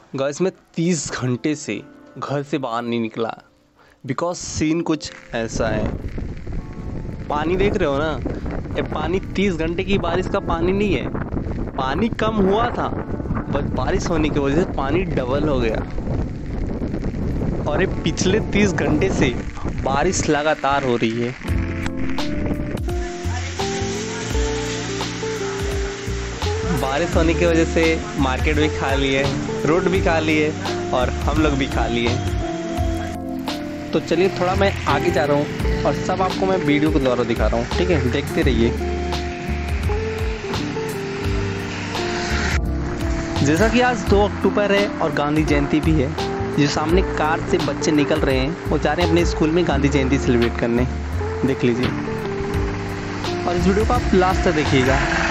Guys मैं 30 घंटे से घर से बाहर नहीं निकला बिकॉज सीन कुछ ऐसा है। पानी देख रहे हो ना, ये पानी 30 घंटे की बारिश का पानी नहीं है। पानी कम हुआ था बट बारिश होने की वजह से पानी डबल हो गया। और ये पिछले 30 घंटे से बारिश लगातार हो रही है। बारिश होने की वजह से मार्केट भी खाली है, रोड भी खाली है और हम लोग भी खाली है। तो चलिए थोड़ा मैं आगे जा रहा हूँ और सब आपको मैं वीडियो के द्वारा दिखा रहा हूँ, ठीक है, देखते रहिए। जैसा कि आज 2 अक्टूबर है और गांधी जयंती भी है। जो सामने कार से बच्चे निकल रहे हैं वो जा रहे हैं अपने स्कूल में गांधी जयंती सेलिब्रेट करने। देख लीजिए और इस वीडियो को आप लास्ट तक देखिएगा।